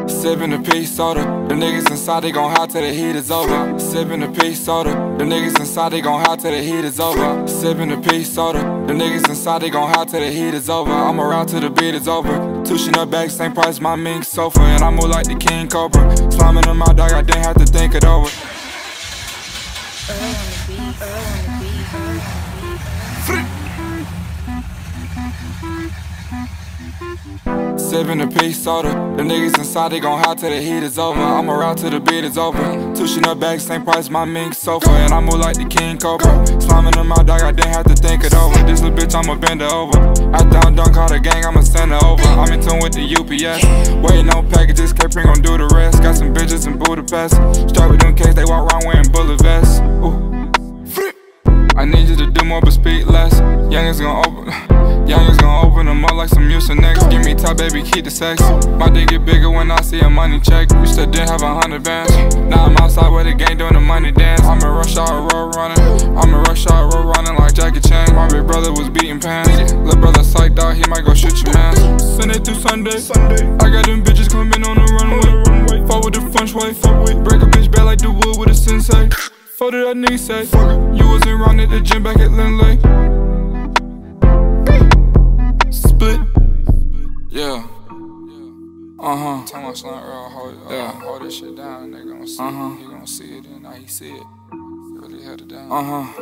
Sippin' the peach soda, the niggas inside they gon' howl till the heat is over. Sippin' the peach soda, the niggas inside they gon' howl till the heat is over. Sippin' the peach soda, the niggas inside they gon' howl till the heat is over. I'ma ride till the beat is over. Tushin' up back, same price my mink sofa, and I move like the king cobra. Slamming in my dog, I didn't have to think it over. Sippin' the peach soda, the niggas inside they gon' howl till the heat is over. I'ma ride till the beat is over. Tushin' up back, same price my mink sofa, and I move like the king cobra. Slamming in my dog, I didn't have to think it over. This little bitch, I'ma bend her over. After I'm done, call the gang, I'ma send her over. I'm in tune with the UPS, waiting on packages, Capri gon' do the rest. Got some bitches in Budapest, straight with them cakes, they walk around wearing bullet vests. Ooh. I need you to do more but speak less. Youngins gon' open them up like some Mucinex. Give me top, baby, keep the sex. My dick get bigger when I see a money check. We still didn't have 100 bands. Now I'm outside with the gang doing the money dance. I'm in rush hour road running. Like Jackie Chan. My big brother was beating pants. Little brother psyched out, he might go shoot you, man. Sunday through Sunday. I got them bitches coming on the runway. Fall with the fun way. Break a bitch bad like the wood with a sensei. Fuck did that nigga say? You wasn't round at the gym back at Lindley. Split. Yeah. Tell my slant Earl, hold this shit down. They gon' see it. He gon' see it, and now he see it. Really held it down.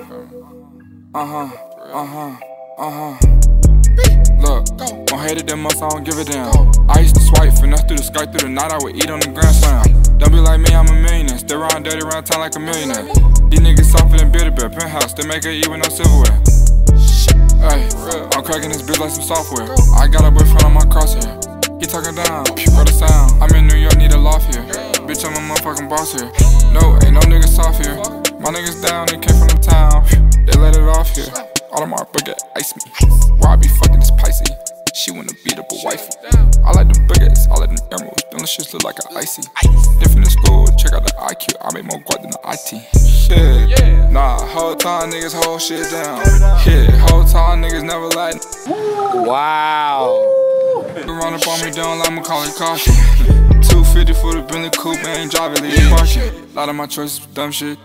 Look, gon' hate it that much, I don't give a damn. I used to swipe, finesse through the sky, through the night, I would eat on the Grand Slam. Don't be like me, I'm a millionaire. Still riding dirty around town like a millionaire. These niggas softer than Beer Bear, penthouse, they make her eat with no silverware. Ay, I'm cracking this bitch like some software. I got a boyfriend on my crosshair. He talking down, bro the sound. I'm in New York, need a loft here. Bitch, I'm a motherfucking boss here. No, ain't no niggas soft here. My niggas down, they came from the town. They let it off here. Audemars Piguet, ice me. Why I be fucking this Pisces? She wanna beat up a wifey. I like them baguettes, I like them emeralds. Them shits look like an icy. Different in school, check out the IQ. I make more guap than the IT. Shit, nah, whole time niggas hold shit down. Yeah, whole time niggas never like. Wow. Run up on me, don't like Macaulay Caution. 250 for the Bentley coupe, ain't driving, leave parking. Lot of my choices, dumb shit.